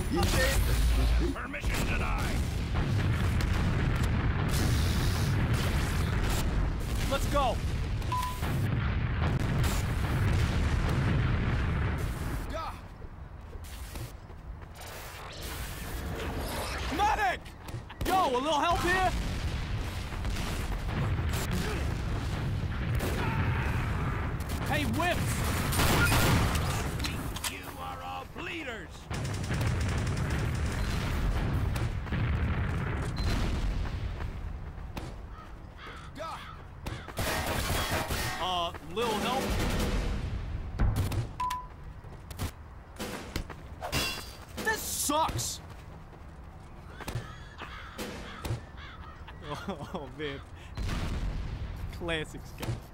Permission denied. Let's go. Medic! Yo, a little help here? Hey, whips! You are all bleeders. Little help? This sucks! Oh, man. Classic Scott.